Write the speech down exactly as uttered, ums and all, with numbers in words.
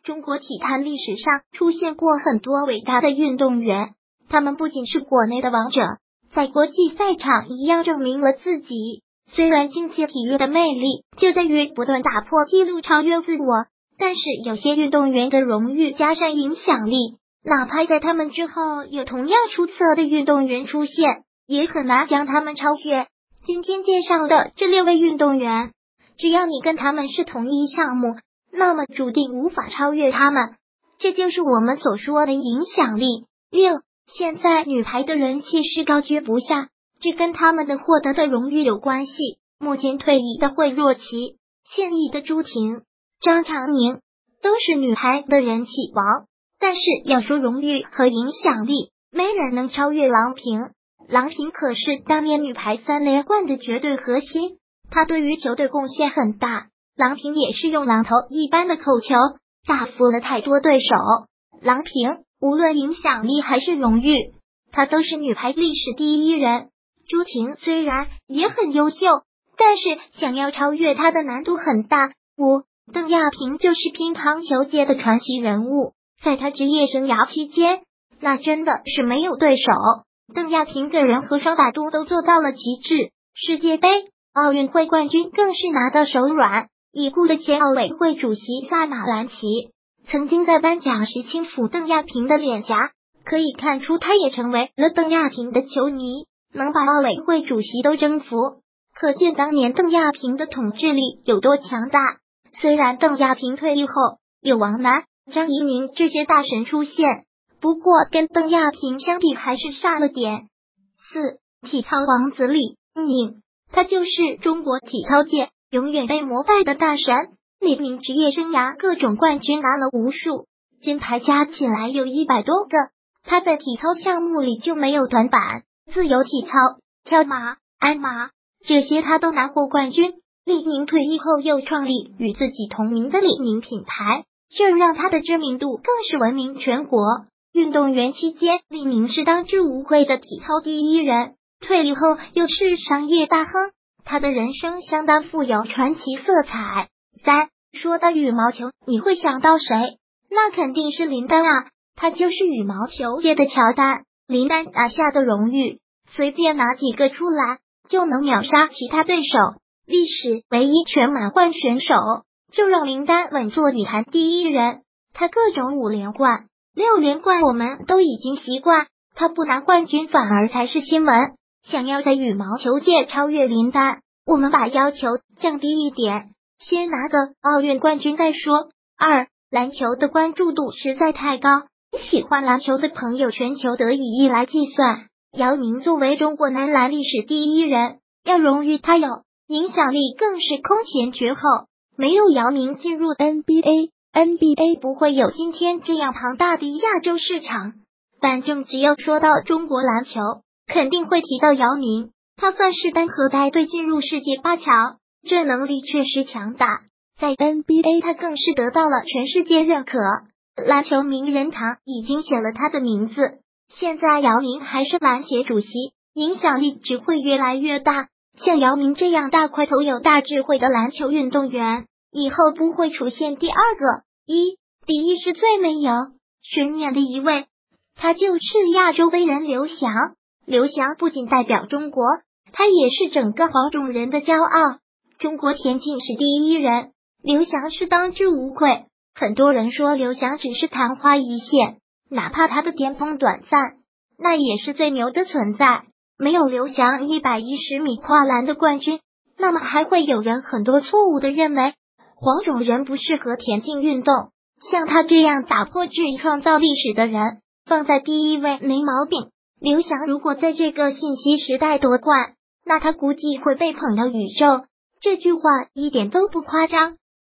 中国体坛历史上出现过很多伟大的运动员，他们不仅是国内的王者，在国际赛场一样证明了自己。虽然竞技体育的魅力就在于不断打破纪录，超越自我，但是有些运动员的荣誉加上影响力，哪怕在他们之后有同样出色的运动员出现，也很难将他们超越。今天介绍的这六位运动员，只要你跟他们是同一项目，那么注定无法超越他们，这就是我们所说的影响力。六，现在女排的人气是高居不下，这跟他们的获得的荣誉有关系。目前退役的惠若琪，现役的朱婷、张常宁都是女排的人气王，但是要说荣誉和影响力，没人能超越郎平。郎平可是当年女排三连冠的绝对核心，她对于球队贡献很大。郎平也是用榔头一般的口球打服了太多对手。郎平无论影响力还是荣誉，她都是女排历史第一人。朱婷虽然也很优秀，但是想要超越她的难度很大。五，邓亚萍就是乒乓球界的传奇人物，在她职业生涯期间，那真的是没有对手。邓亚萍个人和双打度都做到了极致，世界杯、奥运会冠军更是拿到手软。已故的前奥委会主席萨马兰奇曾经在颁奖时轻抚邓亚萍的脸颊，可以看出他也成为了邓亚萍的球迷，能把奥委会主席都征服，可见当年邓亚萍的统治力有多强大。虽然邓亚萍退役后有王楠、张怡宁这些大神出现，不过跟邓亚萍相比还是差了点。四，体操王子李宁，他就是中国体操界永远被膜拜的大神。李宁职业生涯各种冠军拿了无数，金牌加起来有一百多个，他在体操项目里就没有短板，自由体操、跳马、鞍马这些他都拿过冠军。李宁退役后又创立与自己同名的李宁品牌，这让他的知名度更是闻名全国。运动员期间，李宁是当之无愧的体操第一人，退役后又是商业大亨，他的人生相当富有传奇色彩。三，说到羽毛球，你会想到谁？那肯定是林丹啊，他就是羽毛球界的乔丹。林丹拿下的荣誉，随便拿几个出来就能秒杀其他对手。历史唯一全满贯选手，就让林丹稳坐羽坛第一人。他各种五连冠、六连冠我们都已经习惯，他不拿冠军反而才是新闻。想要在羽毛球界超越林丹，我们把要求降低一点，先拿个奥运冠军再说。二，篮球的关注度实在太高，喜欢篮球的朋友全球得以一来计算。姚明作为中国男篮历史第一人，要荣誉他有，影响力更是空前绝后。没有姚明进入 N B A，N B A 不会有今天这样庞大的亚洲市场。反正只要说到中国篮球，肯定会提到姚明，他算是单核带队进入世界八强，这能力确实强大。在 N B A 他更是得到了全世界认可，篮球名人堂已经写了他的名字。现在姚明还是篮协主席，影响力只会越来越大。像姚明这样大块头有大智慧的篮球运动员，以后不会出现第二个。一，第一是最没有悬念的一位，他就是亚洲飞人刘翔。刘翔不仅代表中国，他也是整个黄种人的骄傲。中国田径是第一人，刘翔是当之无愧。很多人说刘翔只是昙花一现，哪怕他的巅峰短暂，那也是最牛的存在。没有刘翔一百一十米跨栏的冠军，那么还会有人很多错误的认为黄种人不适合田径运动。像他这样打破质疑创造历史的人，放在第一位没毛病。刘翔如果在这个信息时代夺冠，那他估计会被捧到宇宙，这句话一点都不夸张。